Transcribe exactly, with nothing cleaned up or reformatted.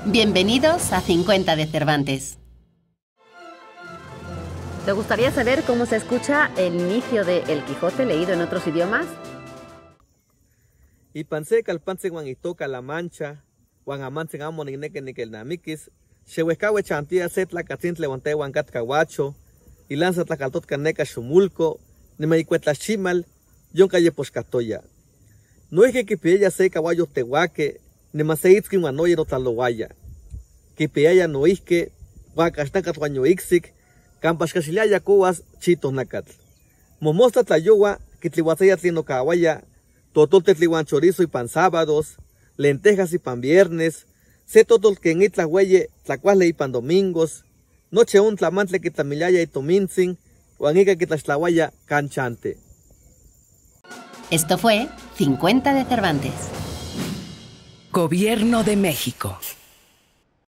Bienvenidos a cincuenta de Cervantes. ¿Te gustaría saber cómo se escucha el inicio de El Quijote leído en otros idiomas? Y panse calpanse guan itoca la mancha, guan amanse amon ineque niquel namiquis, xehuescawe chantia setla catzintle guante guan catcahuacho, y lanza tlacaltot caneca xumulco, nimaicuetlaximal, yonca yeposcatoya. No es que quipiella se caballo tehuaque, nimaseitzkin guanoye no tlalowaya. Quipiella no es que guacastacas guanyoixic, campascachiliaya coas chitos nacatl. Momosta tlayowa, quitlihuatzaya tlino cahuaya, totolte tlihuan chorizo y pan sábados, lentejas y pan viernes, se totol que en itla hueye, tlacuasle y pan domingos, noche un tlamantle que tlamilaya y tomintzin, guaniga que tlaxtlahuaya canchante. Esto fue cincuenta de Cervantes. Gobierno de México.